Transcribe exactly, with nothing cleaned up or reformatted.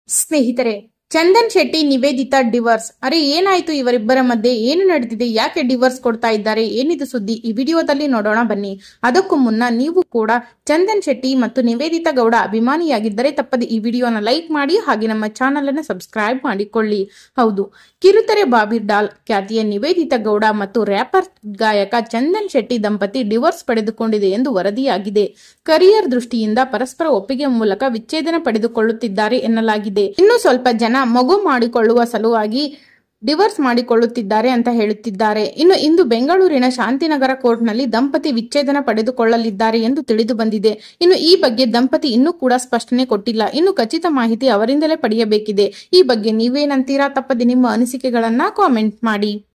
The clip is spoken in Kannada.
ಸ್ನೇಹಿತರೆ, ಚಂದನ್ ಶೆಟ್ಟಿ ನಿವೇದಿತಾ ಡಿವೋರ್ಸ್. ಅರೆ ಏನಾಯ್ತು ಇವರಿಬ್ಬರ ಮಧ್ಯೆ? ಏನು ನಡೆದಿದೆ? ಯಾಕೆ ಡಿವೋರ್ಸ್ ಕೊಡ್ತಾ ಇದ್ದಾರೆ? ಏನಿದು ಸುದ್ದಿ? ಈ ವಿಡಿಯೋದಲ್ಲಿ ನೋಡೋಣ ಬನ್ನಿ. ಅದಕ್ಕೂ ಮುನ್ನ ನೀವು ಕೂಡ ಚಂದನ್ ಶೆಟ್ಟಿ ಮತ್ತು ನಿವೇದಿತಾ ಗೌಡ ಅಭಿಮಾನಿಯಾಗಿದ್ದರೆ ತಪ್ಪದೆ ಈ ವಿಡಿಯೋನ ಲೈಕ್ ಮಾಡಿ, ಹಾಗೆ ನಮ್ಮ ಚಾನಲ್ ಅನ್ನು ಸಬ್ಸ್ಕ್ರೈಬ್ ಮಾಡಿಕೊಳ್ಳಿ. ಹೌದು, ಕಿರುತೆರೆ ಬಾಬಿ ಡಾಲ್ ಖ್ಯಾತಿಯ ನಿವೇದಿತಾ ಗೌಡ ಮತ್ತು ರ್ಯಾಪರ್ ಗಾಯಕ ಚಂದನ್ ಶೆಟ್ಟಿ ದಂಪತಿ ಡಿವೋರ್ಸ್ ಪಡೆದುಕೊಂಡಿದೆ ಎಂದು ವರದಿಯಾಗಿದೆ. ಕರಿಯರ್ ದೃಷ್ಟಿಯಿಂದ ಪರಸ್ಪರ ಒಪ್ಪಿಗೆ ಮೂಲಕ ವಿಚ್ಛೇದನ ಪಡೆದುಕೊಳ್ಳುತ್ತಿದ್ದಾರೆ ಎನ್ನಲಾಗಿದೆ. ಇನ್ನು ಸ್ವಲ್ಪ ಜನ ಮಗು ಮಾಡಿಕೊಳ್ಳುವ ಸಲುವಾಗಿ ಡಿವೋರ್ಸ್ ಮಾಡಿಕೊಳ್ಳುತ್ತಿದ್ದಾರೆ ಅಂತ ಹೇಳುತ್ತಿದ್ದಾರೆ. ಇನ್ನು ಇಂದು ಬೆಂಗಳೂರಿನ ಶಾಂತಿನಗರ ಕೋರ್ಟ್ನಲ್ಲಿ ದಂಪತಿ ವಿಚ್ಛೇದನ ಪಡೆದುಕೊಳ್ಳಲಿದ್ದಾರೆ ಎಂದು ತಿಳಿದು ಬಂದಿದೆ. ಇನ್ನು ಈ ಬಗ್ಗೆ ದಂಪತಿ ಇನ್ನೂ ಕೂಡ ಸ್ಪಷ್ಟನೆ ಕೊಟ್ಟಿಲ್ಲ. ಇನ್ನು ಖಚಿತ ಮಾಹಿತಿ ಅವರಿಂದಲೇ ಪಡೆಯಬೇಕಿದೆ. ಈ ಬಗ್ಗೆ ನೀವೇನಂತೀರಾ? ತಪ್ಪದೆ ನಿಮ್ಮ ಅನಿಸಿಕೆಗಳನ್ನ ಕಾಮೆಂಟ್ ಮಾಡಿ.